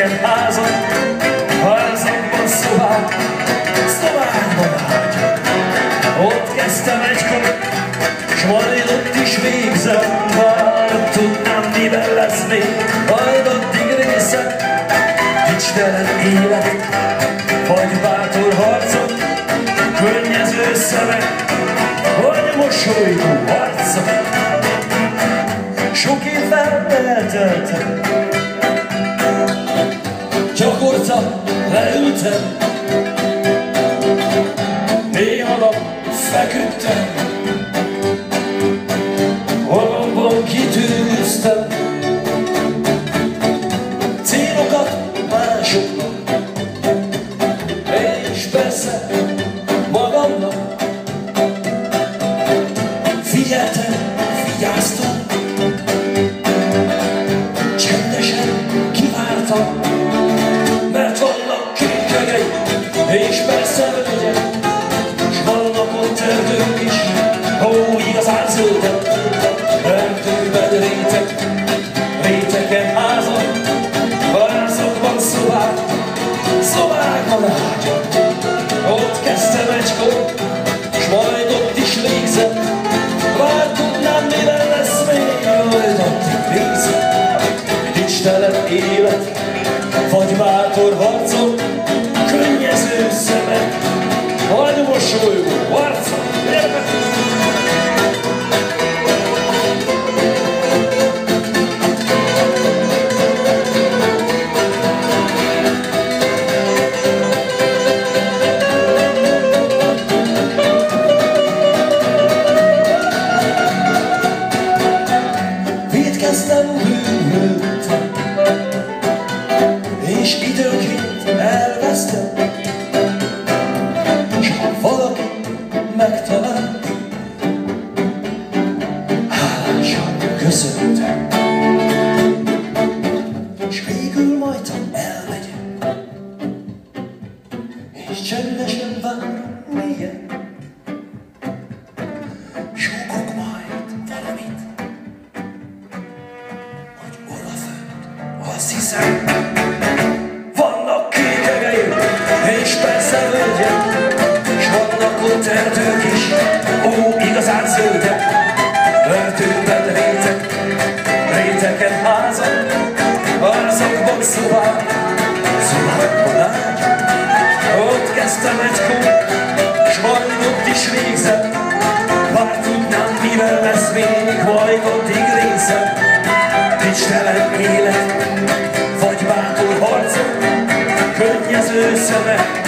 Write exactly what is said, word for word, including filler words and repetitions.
rétegen házak, házakban szobák, szobákban ágy. Ott kezdtem egykor, s majd ott is végzem, bár tudnám, miben lesz még majd addig részem. Icstelen élet, vagy bátor harcok, könnyező szemek, vagy mosolygó arcok. Sok évvel elteltem, gyakorta leültem, néha nap feküdtem, magamban kitűztem célokat másoknak, és persze magamnak. Figyeltem, vigyáztam, csendesen kivártam, mert vannak kékjegei, és persze hölgyek, s vannak ott erdők is, ó, igazán zöldek. Erdőben réteg, rétegen házak, házakban szobák, szobákban ágyak. Ott kezdtem egykor, s majd ott is végzem, bár tudnám, miben lesz még, majd addig végzem. Icstelen élet, vagy bátor harcok, könnyező szemek, vagy mosolygó arcok. Vétkeztem, bűnöltem, és időként elvesztem, s ha valaki megtalál, hálásan köszöntem, s végül majtan elmegyek, és csendesen várom mélyen, súgok majd valamit, hogy odafönt azt hiszem, vannak kékegeim, és persze hölgyek, s vannak ott erdők is, ó, igazán zöldek. Erdőben réteg, rétegen házak, házakban szobák, szobákban ágy. Ott kezdtem egykor, s majd ott is végzem, bár tudnám, mivel lesz még majd addig részem. Icstelen élet, vagy bátor harcok, könnyező szemek,